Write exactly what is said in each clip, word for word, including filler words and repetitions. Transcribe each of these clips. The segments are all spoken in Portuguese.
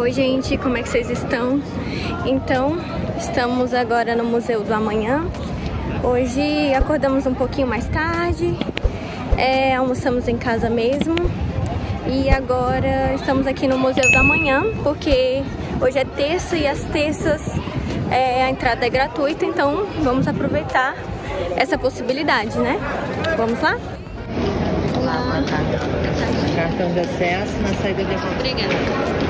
Oi gente, como é que vocês estão? Então, estamos agora no Museu do Amanhã. Hoje acordamos um pouquinho mais tarde, é, almoçamos em casa mesmo. E agora estamos aqui no Museu do Amanhã, porque hoje é terça e as terças é, a entrada é gratuita, então vamos aproveitar essa possibilidade, né? Vamos lá? Olá, boa tarde. Cartão de acesso na saída de... Obrigada.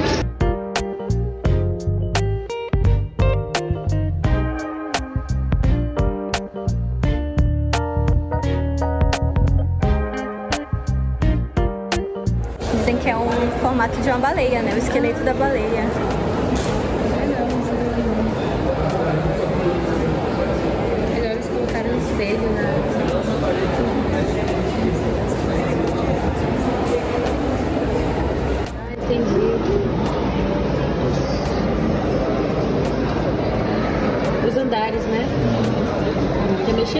Dizem que é um formato de uma baleia, né? O esqueleto da baleia. Melhor eles colocaram um espelho, né? Ah, entendi. Os andares, né? Quer mexer?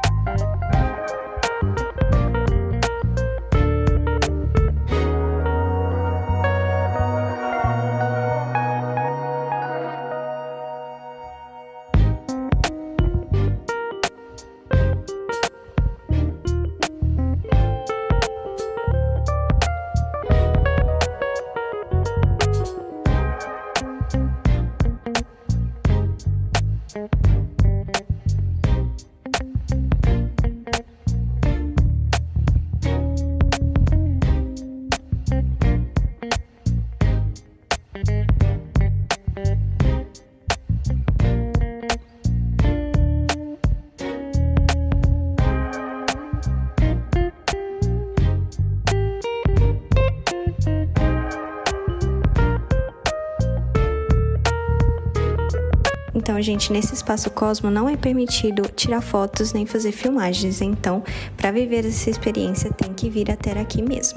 Então, gente, nesse Espaço Cosmo não é permitido tirar fotos nem fazer filmagens. Então, para viver essa experiência, tem que vir até aqui mesmo.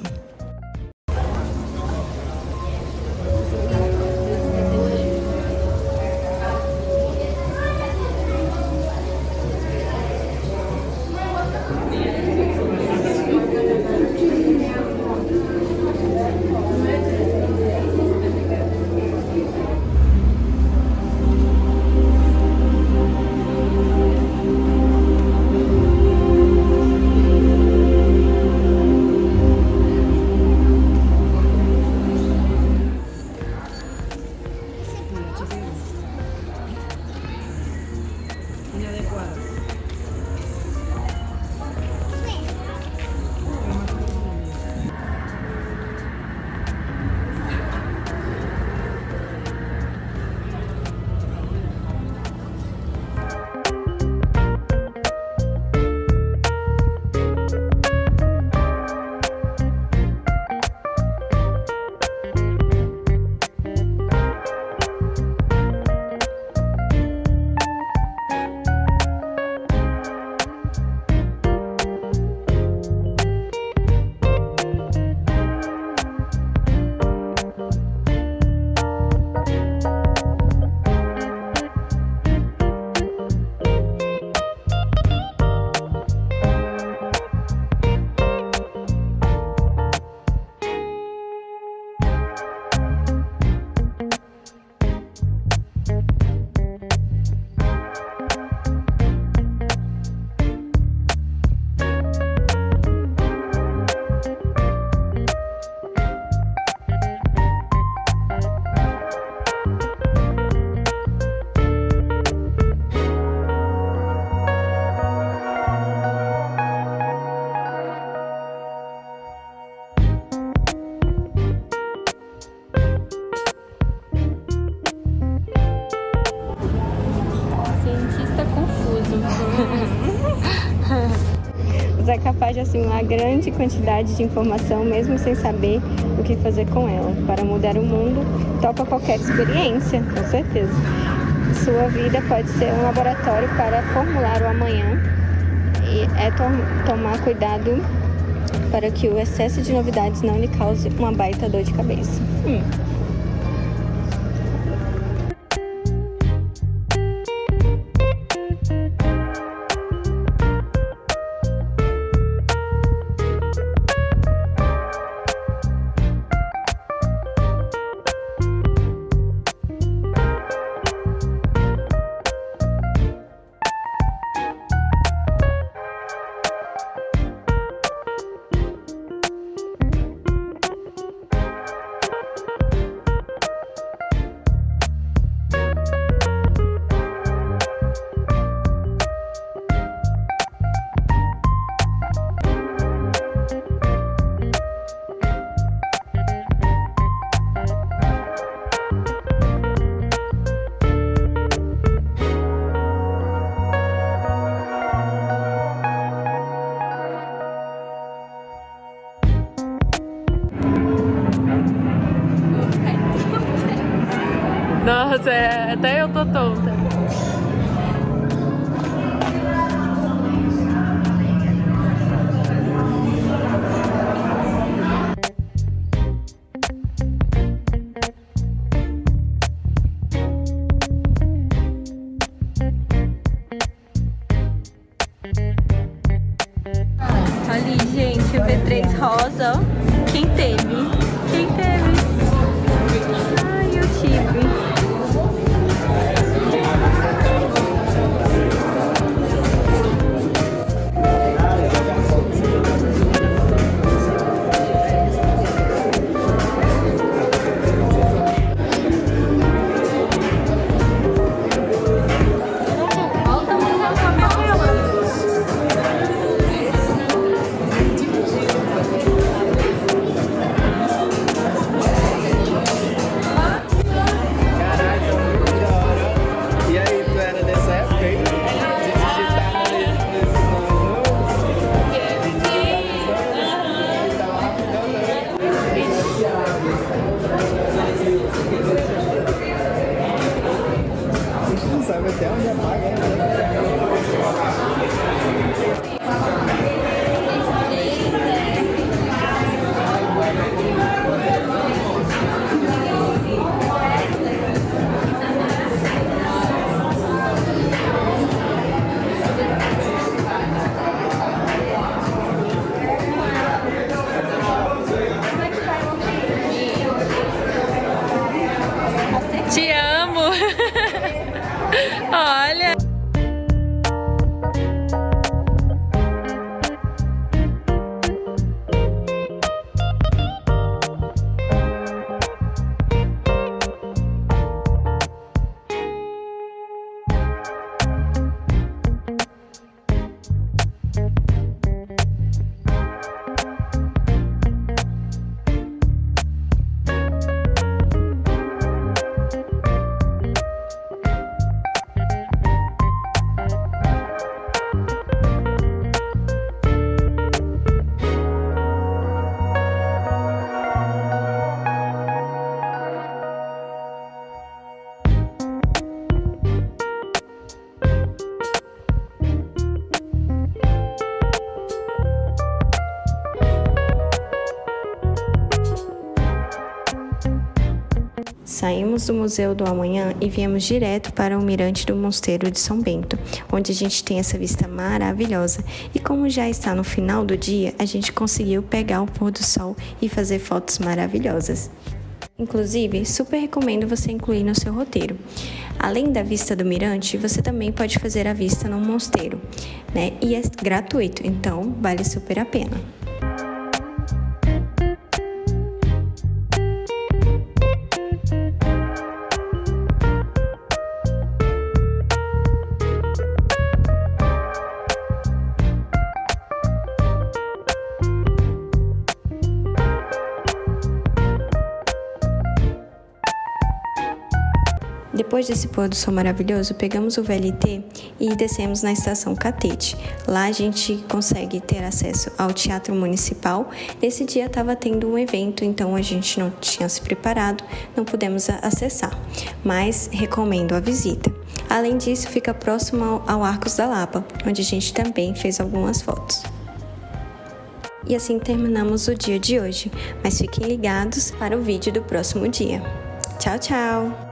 É capaz de assimilar grande quantidade de informação mesmo sem saber o que fazer com ela. Para mudar o mundo, topa qualquer experiência, com certeza. Sua vida pode ser um laboratório para formular o amanhã e é to- tomar cuidado para que o excesso de novidades não lhe cause uma baita dor de cabeça. Hum. isso, é, até eu tô tonta. Ali, gente, o V três rosa, ó. Quem teve? Quem teve? Ai, eu tive. Sabe até onde apaga, Te amo! Olha! Saímos do Museu do Amanhã e viemos direto para o Mirante do Mosteiro de São Bento, onde a gente tem essa vista maravilhosa. E como já está no final do dia, a gente conseguiu pegar o pôr do sol e fazer fotos maravilhosas. Inclusive, super recomendo você incluir no seu roteiro. Além da vista do mirante, você também pode fazer a vista no mosteiro, né? E é gratuito, então vale super a pena. Depois desse pôr do sol maravilhoso, pegamos o V L T e descemos na estação Catete. Lá a gente consegue ter acesso ao Teatro Municipal. Nesse dia estava tendo um evento, então a gente não tinha se preparado, não pudemos acessar, mas recomendo a visita. Além disso, fica próximo ao Arcos da Lapa, onde a gente também fez algumas fotos. E assim terminamos o dia de hoje, mas fiquem ligados para o vídeo do próximo dia. Tchau, tchau!